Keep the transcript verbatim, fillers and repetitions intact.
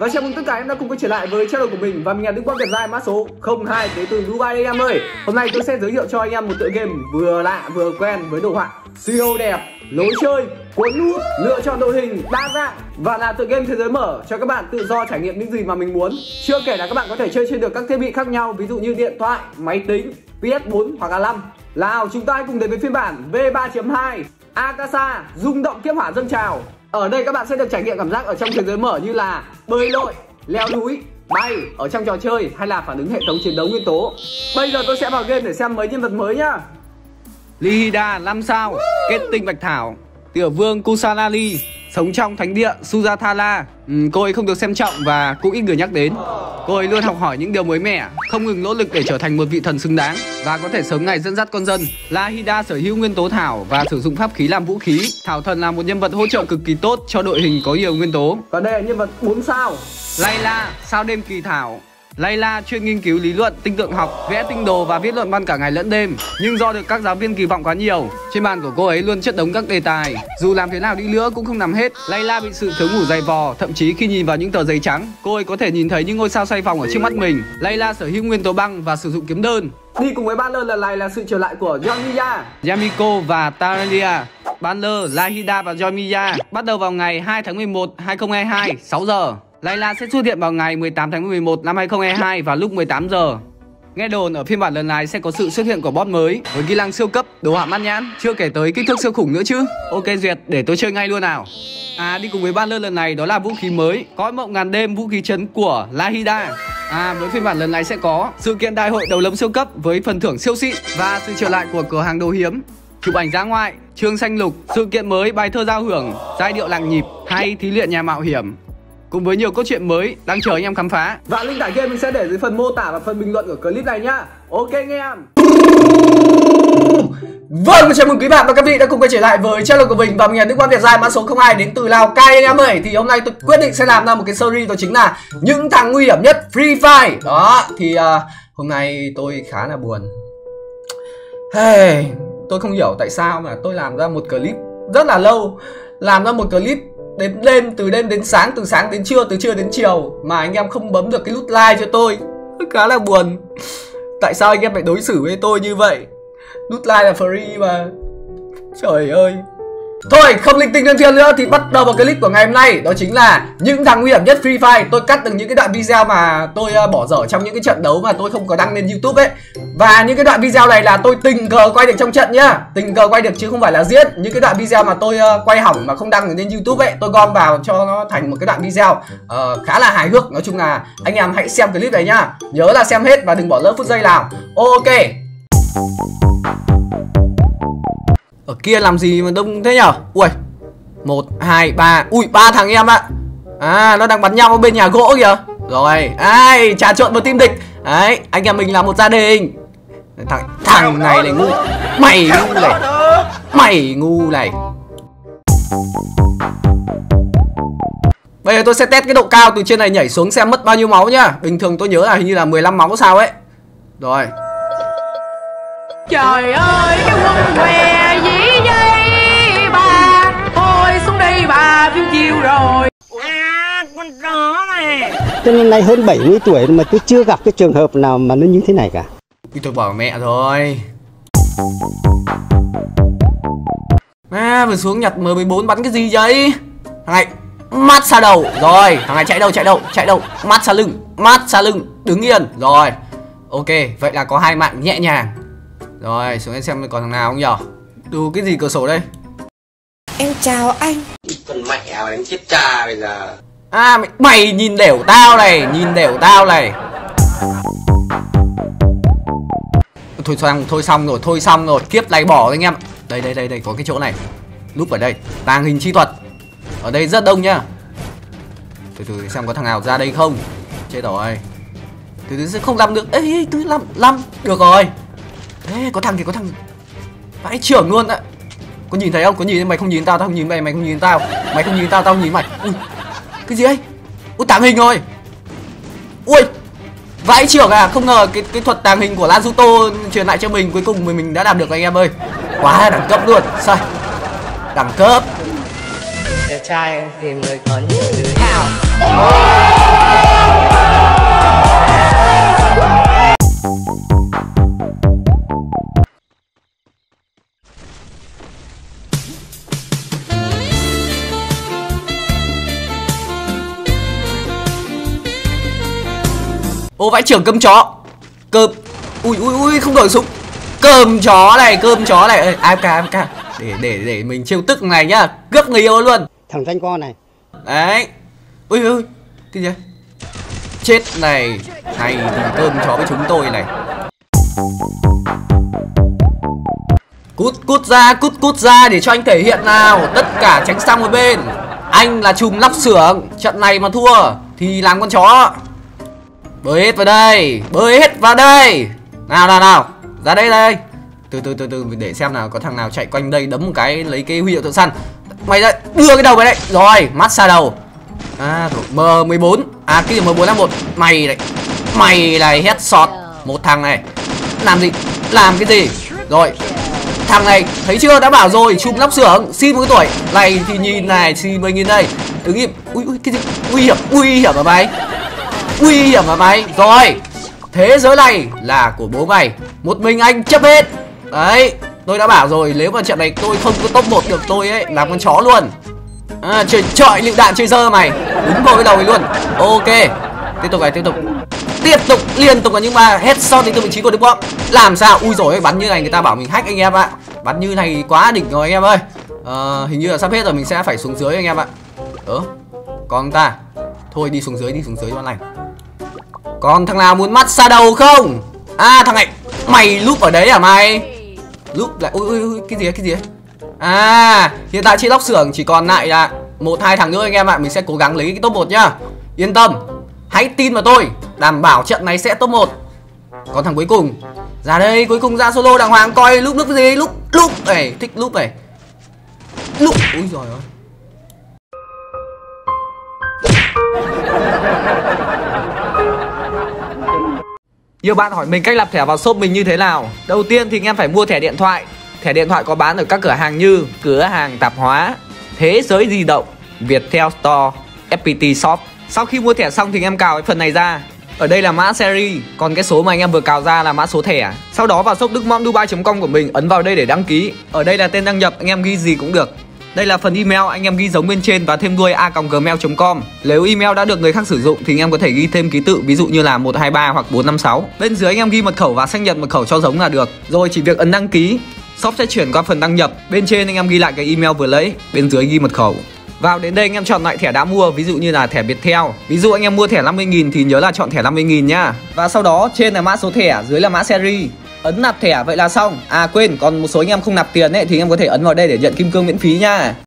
Và chào mừng tất cả em đã cùng quay trở lại với channel của mình. Và mình là Đức Quang Việt Giai, mã số không hai đến từ Dubai đây em ơi. Hôm nay tôi sẽ giới thiệu cho anh em một tựa game vừa lạ vừa quen với đồ họa siêu đẹp, lối chơi cuốn hút, lựa chọn đội hình đa dạng và là tựa game thế giới mở cho các bạn tự do trải nghiệm những gì mà mình muốn. Chưa kể là các bạn có thể chơi trên được các thiết bị khác nhau, ví dụ như điện thoại, máy tính, P S bốn hoặc là năm. Nào chúng ta hãy cùng đến với phiên bản V ba chấm hai Akasa rung động kiếp hỏa dâng trào. Ở đây các bạn sẽ được trải nghiệm cảm giác ở trong thế giới mở như là bơi lội, leo núi, bay ở trong trò chơi hay là phản ứng hệ thống chiến đấu nguyên tố. Bây giờ tôi sẽ vào game để xem mấy nhân vật mới nhá. Lihida năm sao, kết tinh bạch thảo. Tiểu vương Kusanali, sống trong thánh địa Sujathala. ừ, Cô ấy không được xem trọng và cũng ít người nhắc đến. Cô ấy luôn học hỏi những điều mới mẻ, không ngừng nỗ lực để trở thành một vị thần xứng đáng và có thể sớm ngày dẫn dắt con dân. Lahida sở hữu nguyên tố thảo và sử dụng pháp khí làm vũ khí. Thảo thần là một nhân vật hỗ trợ cực kỳ tốt cho đội hình có nhiều nguyên tố. Còn đây là nhân vật bốn sao, Layla, sao đêm kỳ thảo. Layla chuyên nghiên cứu lý luận, tinh tượng học, vẽ tinh đồ và viết luận văn cả ngày lẫn đêm. Nhưng do được các giáo viên kỳ vọng quá nhiều, trên bàn của cô ấy luôn chất đống các đề tài. Dù làm thế nào đi nữa cũng không nằm hết. Layla bị sự thiếu ngủ dày vò, thậm chí khi nhìn vào những tờ giấy trắng, cô ấy có thể nhìn thấy những ngôi sao xoay vòng ở trước mắt mình. Layla sở hữu nguyên tố băng và sử dụng kiếm đơn. Đi cùng với Banner lần này là sự trở lại của Yoimiya, Yamiko và Taralia. Banner, Lahida và Yoimiya bắt đầu vào ngày hai tháng mười một năm hai nghìn không trăm hai mươi hai, sáu giờ. Layla sẽ xuất hiện vào ngày mười tám tháng mười một năm hai nghìn không trăm hai mươi hai vào lúc mười tám giờ. Nghe đồn ở phiên bản lần này sẽ có sự xuất hiện của boss mới với kỹ năng siêu cấp, đồ họa mắt nhãn, chưa kể tới kích thước siêu khủng nữa chứ. Ok duyệt, để tôi chơi ngay luôn nào. À, đi cùng với Banner lần này đó là vũ khí mới, cõi mộng ngàn đêm, vũ khí trấn của Lahida. À, với phiên bản lần này sẽ có sự kiện đại hội đấu lấm siêu cấp với phần thưởng siêu xịn và sự trở lại của cửa hàng đồ hiếm, chụp ảnh dã ngoại, chương xanh lục, sự kiện mới, bài thơ giao hưởng, giai điệu làng nhịp hay thí luyện nhà mạo hiểm, cùng với nhiều câu chuyện mới đang chờ anh em khám phá. Và link tải game mình sẽ để dưới phần mô tả và phần bình luận của clip này nhá. Ok anh em. Vâng, chào mừng quý bạn và các vị đã cùng quay trở lại với channel của mình. Và mình là Đức Quang Việt Giai, mã số không hai đến từ Lào Cai anh em ơi. Thì hôm nay tôi quyết định sẽ làm ra một cái series, đó chính là những thằng nguy hiểm nhất Free Fire. Đó, thì uh, hôm nay tôi khá là buồn. Hey, tôi không hiểu tại sao mà tôi làm ra một clip rất là lâu, làm ra một clip đến đêm, từ đêm đến sáng, từ sáng đến trưa, từ trưa đến chiều mà anh em không bấm được cái nút like cho tôi. Khá là buồn. Tại sao anh em phải đối xử với tôi như vậy? Nút like là free mà. Trời ơi. Thôi không linh tinh thêm phiền nữa thì bắt đầu vào clip của ngày hôm nay. Đó chính là những thằng nguy hiểm nhất Free Fire. Tôi cắt được những cái đoạn video mà tôi uh, bỏ dở trong những cái trận đấu mà tôi không có đăng lên YouTube ấy. Và những cái đoạn video này là tôi tình cờ quay được trong trận nhá. Tình cờ quay được chứ không phải là giết. Những cái đoạn video mà tôi uh, quay hỏng mà không đăng được lên YouTube ấy, tôi gom vào cho nó thành một cái đoạn video uh, khá là hài hước. Nói chung là anh em hãy xem clip này nhá. Nhớ là xem hết và đừng bỏ lỡ phút giây nào. Ok. Ở kia làm gì mà đông thế nhở? Ui, một, hai, ba. Ui, ba thằng em ạ. À, nó đang bắn nhau ở bên nhà gỗ kìa. Rồi, ai, trà trộn vào team địch. Đấy, anh em mình là một gia đình. Thằng, thằng này này ngu. Mày ngu này. Mày ngu này. Bây giờ tôi sẽ test cái độ cao từ trên này nhảy xuống xem mất bao nhiêu máu nhá. Bình thường tôi nhớ là hình như là mười lăm máu sao ấy. Rồi. Trời ơi, cái quân què dĩ dây bà. Thôi xuống đây bà, phiêu chiêu rồi. À, con chó này. Cho nên nay hơn bảy mươi tuổi mà tôi chưa gặp cái trường hợp nào mà nó như thế này cả. Tôi bảo mẹ rồi. À, vừa xuống nhặt M mười bốn bắn cái gì vậy? Thằng này mát xa đầu. Rồi, thằng này chạy đâu, chạy đâu, chạy đâu. Mát xa lưng, mát xa lưng. Đứng yên. Rồi. Ok, vậy là có hai mạng nhẹ nhàng. Rồi, xuống đây xem còn thằng nào không nhở? Đủ cái gì cửa sổ đây? Em chào anh. Con mẹ mày đánh chết cha bây giờ. À, mày, mày nhìn đều tao này, nhìn đều tao này. Thôi xong, thôi xong rồi, thôi xong rồi. Kiếp này bỏ anh em. Đây, đây, đây, đây, có cái chỗ này. Núp ở đây, tàng hình chi thuật. Ở đây rất đông nhá. Từ từ xem có thằng nào ra đây không. Chết rồi. Từ từ sẽ không làm được. Ê, từ làm, làm. Được rồi. Ê, có thằng kìa, có thằng vãi trưởng luôn ạ. Có nhìn thấy không? Có nhìn mày không nhìn tao, tao không nhìn mày, mày không nhìn tao. Mày không nhìn tao, tao không nhìn mày. Ui, cái gì ấy? Ui, tàng hình rồi. Ui, vãi trưởng à. Không ngờ cái cái thuật tàng hình của Naruto truyền lại cho mình, cuối cùng mình mình đã làm được anh em ơi. Quá đẳng cấp luôn. Sao? Đẳng cấp. Đẹp trai tìm người có nhiều đứa hào. Ô vãi trưởng cơm chó. Cơm. Ui ui ui không đổi súng. Cơm chó này, cơm chó này. Ê, a ép ca a ép ca. Để để để mình trêu tức này nhá. Cướp người yêu luôn. Thằng danh con này. Đấy. Ui ui. Cái gì? Chết này. Này thì cơm chó với chúng tôi này. Cút cút ra, cút cút ra để cho anh thể hiện nào. Tất cả tránh sang một bên. Anh là trùm lắp xưởng. Trận này mà thua thì làm con chó. Bơi hết vào đây. Bơi hết vào đây. Nào nào nào. Ra đây đây. Từ từ từ từ để xem nào. Có thằng nào chạy quanh đây đấm một cái lấy cái huy hiệu thợ săn. Mày đây. Đưa cái đầu vào đây. Rồi massage đầu. À M mười bốn. À cái gì M bốn năm một. Mày này. Mày này headshot. Một thằng này. Làm gì? Làm cái gì? Rồi. Thằng này thấy chưa, đã bảo rồi, chùm lắp xưởng, xin một cái tuổi này thì nhìn này, xin mười nghìn đây. Đứng im. Ui ui cái gì? Nguy hiểm, nguy hiểm hả mày? Nguy hiểm hả mày? Rồi. Thế giới này là của bố mày. Một mình anh chấp hết. Đấy, tôi đã bảo rồi, nếu mà trận này tôi không có top một được tôi ấy làm con chó luôn. À, trời trọi lựu đạn chơi dơ mày. Đúng vào cái đầu ấy luôn. Ok. Tiếp tục này, tiếp tục. Tiếp tục liên tục là những ba headshot đến từ vị trí của Đức Vọng. Làm sao? Ui rồi bắn như này người ta bảo mình hack anh em ạ. Bắn như này quá đỉnh rồi anh em ơi. Ờ, hình như là sắp hết rồi, mình sẽ phải xuống dưới anh em ạ. Ớ, còn ta. Thôi đi xuống dưới, đi xuống dưới cho lành. Còn thằng nào muốn mắt xa đầu không? À thằng này, mày lúc ở đấy à mày? Lúc lại, ui ui ui, cái gì ấy, cái gì ấy? À, hiện tại trên lóc xưởng chỉ còn lại là một hai thằng nữa anh em ạ. Mình sẽ cố gắng lấy cái top một nhá. Yên tâm. Hãy tin vào tôi, đảm bảo trận này sẽ top một. Còn thằng cuối cùng, ra đây, cuối cùng ra solo đàng hoàng. Coi lúc lúc cái gì, lúc lúc này, thích lúc này. Lúc, ui giời ơi. Nhiều bạn hỏi mình cách nạp thẻ vào shop mình như thế nào. Đầu tiên thì anh em phải mua thẻ điện thoại. Thẻ điện thoại có bán ở các cửa hàng như cửa hàng tạp hóa, Thế giới di động, Viettel Store, ép pê tê Shop. Sau khi mua thẻ xong thì anh em cào cái phần này ra. Ở đây là mã series, còn cái số mà anh em vừa cào ra là mã số thẻ. Sau đó vào shop đức mom dubai chấm com của mình, ấn vào đây để đăng ký. Ở đây là tên đăng nhập, anh em ghi gì cũng được. Đây là phần email, anh em ghi giống bên trên và thêm đuôi a còng gmail chấm com. Nếu email đã được người khác sử dụng thì anh em có thể ghi thêm ký tự, ví dụ như là một hai ba hoặc bốn năm sáu. Bên dưới anh em ghi mật khẩu và xác nhận mật khẩu cho giống là được. Rồi chỉ việc ấn đăng ký, shop sẽ chuyển qua phần đăng nhập. Bên trên anh em ghi lại cái email vừa lấy, bên dưới ghi mật khẩu. Vào đến đây anh em chọn loại thẻ đã mua, ví dụ như là thẻ Viettel. Ví dụ anh em mua thẻ năm mươi nghìn thì nhớ là chọn thẻ năm mươi nghìn nhá. Và sau đó trên là mã số thẻ, dưới là mã series. Ấn nạp thẻ vậy là xong. À quên, còn một số anh em không nạp tiền ấy thì anh em có thể ấn vào đây để nhận kim cương miễn phí nha.